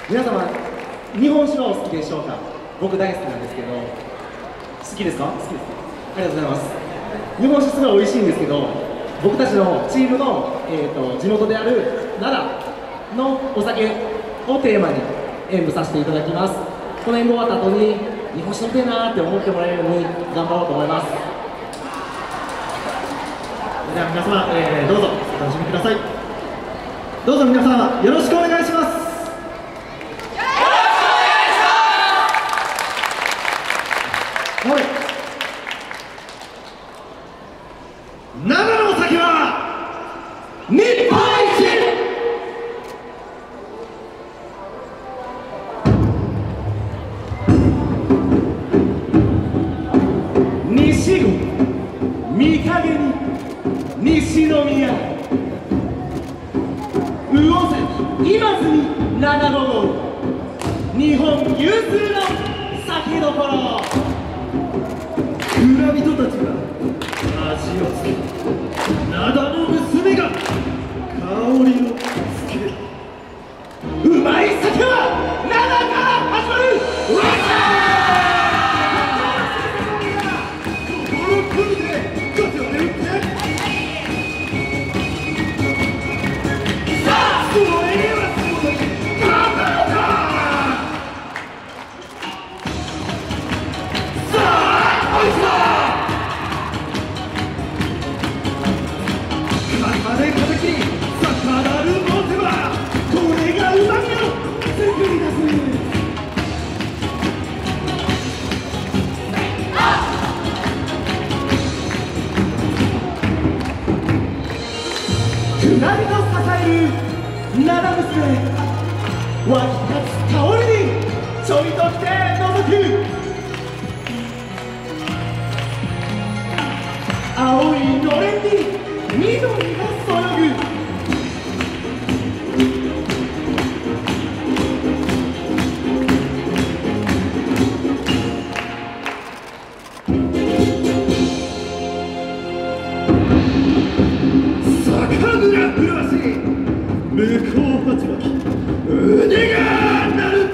皆様、日本酒はお好きでしょうか？僕大好きなんですけど、好きですか？好きです。ありがとうございます。日本酒すごい美味しいんですけど、僕たちのチームの、地元である奈良のお酒をテーマに演舞させていただきます。この演舞終わった後に日本酒飲みたいなーって思ってもらえるように頑張ろうと思います。 では皆様、どうぞお楽しみください。どうぞ皆様よろしくお願いします。はい、奈良のお酒は日本一。 西郷御影に西宮魚関今住七五号日本有数の酒どころ。 村人たちが味をつけ、灘の娘が香りをつける。 うまい酒は灘から始まる。船人支える灘娘、湧き立つ香りにちょいと来て覗く。青いのれんに緑がそよぐ。 向こう鉢巻き腕が鳴る。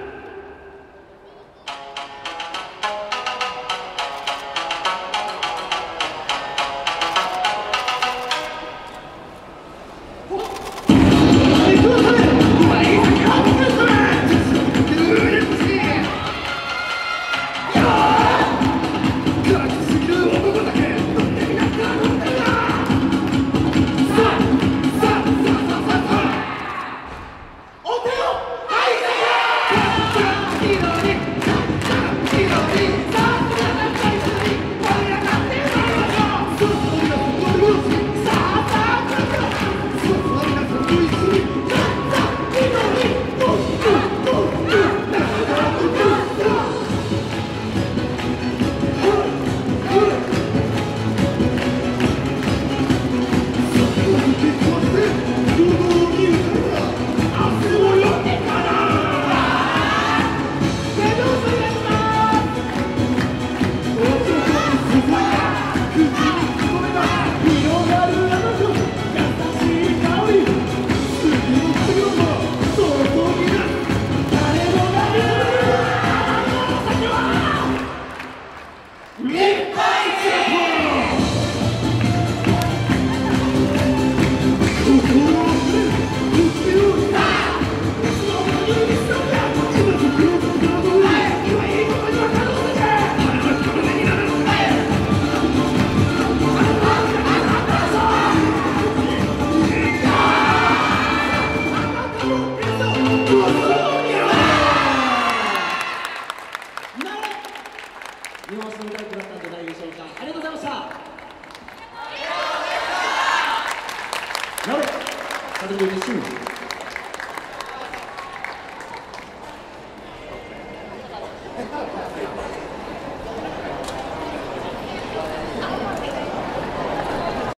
日本酒の歌いくだったんじゃないでしょうか。ありがとうございました。なべ、風邪で嬉しい。